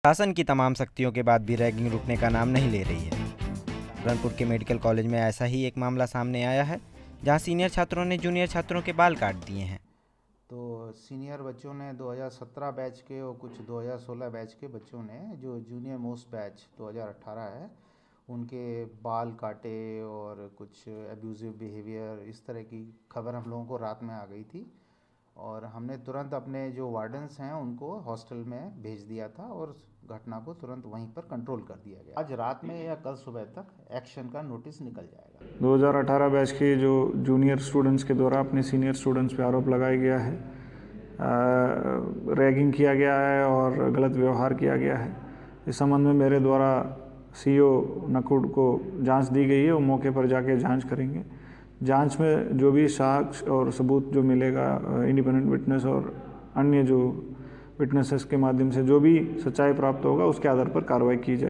शासन की तमाम सख्तियों के बाद भी रैगिंग रुकने का नाम नहीं ले रही है। बुरहानपुर के मेडिकल कॉलेज में ऐसा ही एक मामला सामने आया है, जहां सीनियर छात्रों ने जूनियर छात्रों के बाल काट दिए हैं। तो सीनियर बच्चों ने 2017 बैच के और कुछ 2016 बैच के बच्चों ने, जो जूनियर मोस्ट बैच 2018 है, उनके बाल काटे और कुछ एब्यूज़िव बिहेवियर, इस तरह की खबर हम लोगों को रात में आ गई थी और हमने तुरंत अपने जो वार्डन्स हैं उनको हॉस्टल में भेज दिया था और घटना को तुरंत वहीं पर कंट्रोल कर दिया गया। आज रात में या कल सुबह तक एक्शन का नोटिस निकल जाएगा। 2018 बैच के जो जूनियर स्टूडेंट्स के द्वारा अपने सीनियर स्टूडेंट्स पे आरोप लगाया गया है, रैगिंग किया गया है और गलत व्यवहार किया गया है। इस संबंध में मेरे द्वारा सीईओ नकुड़ को जांच दी गई है, वो मौके पर जाके जांच करेंगे। जांच में जो भी साक्ष्य और सबूत जो मिलेगा, इंडिपेंडेंट विटनेस और अन्य जो विटनेसेस के माध्यम से जो भी सच्चाई प्राप्त होगा, उसके आधार पर कार्रवाई की जाए।